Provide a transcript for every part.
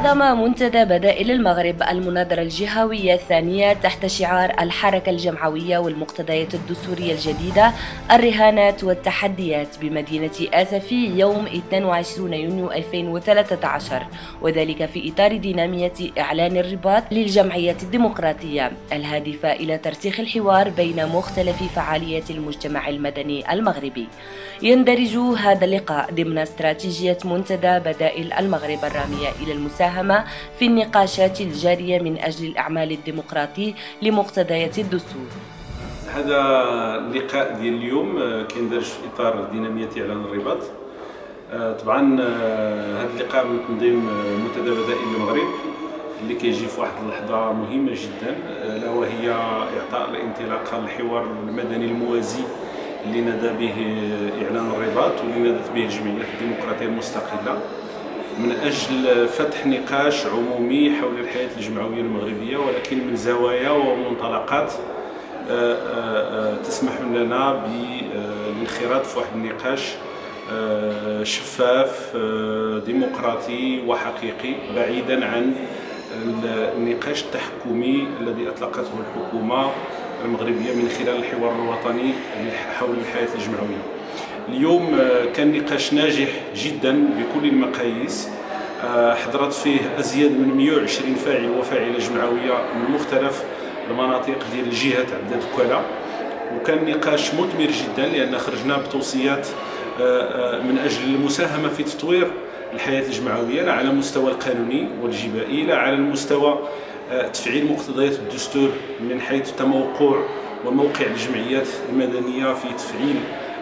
نظم منتدى بدائل المغرب المناظرة الجهوية الثانية تحت شعار الحركة الجمعوية والمقتضيات الدستورية الجديدة، الرهانات والتحديات بمدينة آسفي يوم 22 يونيو 2013، وذلك في إطار دينامية إعلان الرباط للجمعية الديمقراطية الهادفة إلى ترسيخ الحوار بين مختلف فعاليات المجتمع المدني المغربي. يندرج هذا اللقاء ضمن استراتيجية منتدى بدائل المغرب الرامية إلى المساهمة في النقاشات الجارية من أجل الأعمال الديمقراطي لمقتضيات الدستور. هذا اللقاء ديال اليوم كيندرج في إطار دينامية إعلان الرباط. طبعا هذا اللقاء من تنظيم منتدى بدائل المغرب اللي كيجي في واحد اللحظة مهمة جدا، ألا وهي إعطاء الانطلاقة للحوار المدني الموازي اللي نادى به إعلان الرباط واللي نادت به الجمعية الديمقراطية المستقلة من أجل فتح نقاش عمومي حول الحياة الجمعوية المغربية، ولكن من زوايا ومنطلقات تسمح لنا بالانخراط في واحد النقاش شفاف ديمقراطي وحقيقي، بعيدا عن النقاش التحكمي الذي أطلقته الحكومة المغربية من خلال الحوار الوطني حول الحياة الجمعوية. اليوم كان نقاش ناجح جدا بكل المقاييس، حضرت فيه أزيد من 120 فاعل وفاعلة جمعوية من مختلف المناطق ديال الجهات عدة وكالة، وكان نقاش مثمر جدا لأن خرجنا بتوصيات من أجل المساهمة في تطوير الحياة الجمعوية، لا على المستوى القانوني والجبائي، لا على المستوى تفعيل مقتضيات الدستور من حيث تموقع وموقع الجمعيات المدنية في تفعيل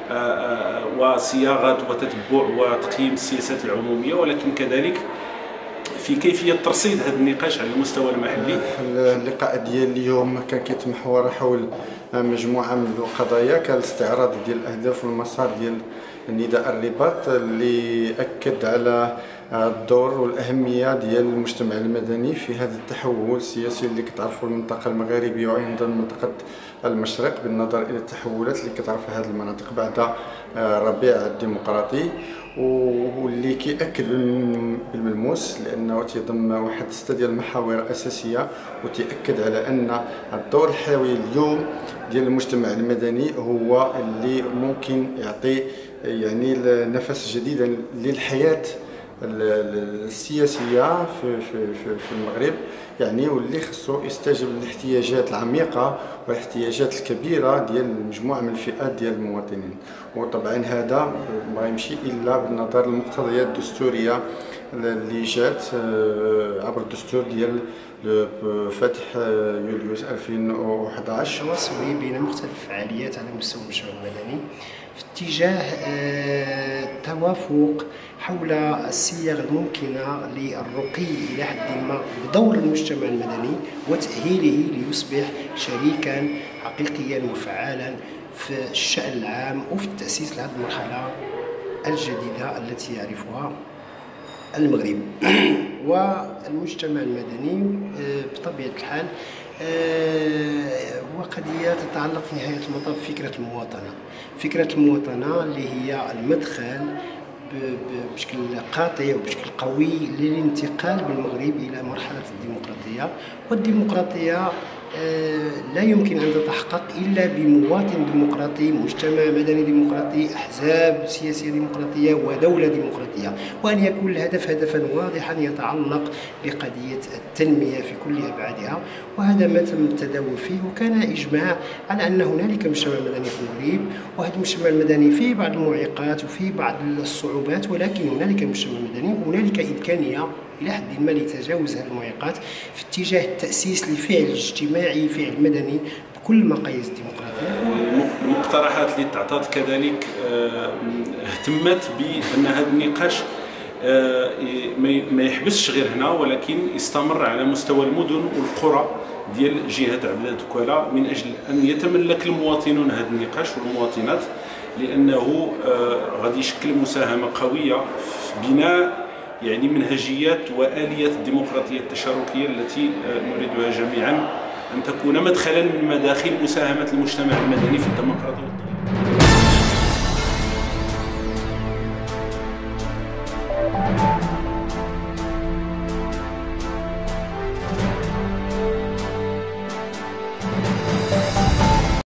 وصياغة وتتبع وتقييم السياسات العمومية، ولكن كذلك في كيفية ترصيد هذا النقاش على المستوى المحلي. اللقاء ديال اليوم كان كيتمحور حول مجموعة من القضايا، كان الاستعراض ديال الأهداف والمسار ديال نداء الرباط اللي أكد على الدور والأهمية ديال المجتمع المدني في هذا التحول السياسي اللي كتعرفوا المنطقة المغاربية وأيضا منطقة المشرق، بالنظر إلى التحولات اللي كتعرفها هذه المناطق بعد الربيع الديمقراطي، واللي كيأكد بالملموس لأنه تيضم واحد 6 ديال المحاور أساسية، وتيأكد على أن الدور الحيوي اليوم ديال المجتمع المدني هو اللي ممكن يعطي يعني نفس جديد للحياة السياسية في المغرب، يعني واللي خصو يستجيب للاحتياجات العميقة والاحتياجات الكبيرة ديال مجموعة من الفئات ديال المواطنين. وطبعا هذا ما يمشي إلا بالنظر للمقتضيات الدستورية اللي جات عبر الدستور ديال فتح يوليوز 2011. تواصلي بين مختلف الفعاليات على مستوى المجتمع المدني في اتجاه التوافق حول الصيغ الممكنة للرقي إلى حد ما بدور المجتمع المدني وتأهيله ليصبح شريكا حقيقيا وفعالا في الشأن العام وفي التأسيس لهذه المرحلة الجديدة التي يعرفها المغرب. والمجتمع المدني بطبيعة الحال وقضية تتعلق في نهاية المطاف فكرة المواطنة اللي هي المدخل بشكل قاطع وبشكل قوي للانتقال بالمغرب إلى مرحلة الديمقراطية. والديمقراطية لا يمكن أن تتحقق إلا بمواطن ديمقراطي، مجتمع مدني ديمقراطي، أحزاب سياسية ديمقراطية ودولة ديمقراطية، وأن يكون الهدف هدفا واضحا يتعلق بقضية التنمية في كل أبعادها. وهذا ما تم التداول فيه، وكان إجماع على أن هنالك مجتمع مدني في المغرب، وهذا المجتمع المدني فيه بعض المعيقات وفيه بعض الصعوبات، ولكن هنالك مجتمع مدني وهنالك إمكانية إلى حد ما لتجاوز هذه المعيقات في اتجاه التأسيس لفعل اجتماعي، فعل مدني بكل مقاييس الديمقراطية. المقترحات اللي تعطات كذلك اهتمت بأن هذا النقاش ما يحبسش غير هنا، ولكن يستمر على مستوى المدن والقرى ديال جهات عدة وكالة، من أجل أن يتملك المواطنون هذا النقاش والمواطنات، لأنه غادي يشكل مساهمة قوية في بناء يعني منهجيات وآليات الديمقراطية التشاركية التي نريدها جميعا أن تكون مدخلا من مداخل مساهمة المجتمع المدني في الديمقراطية.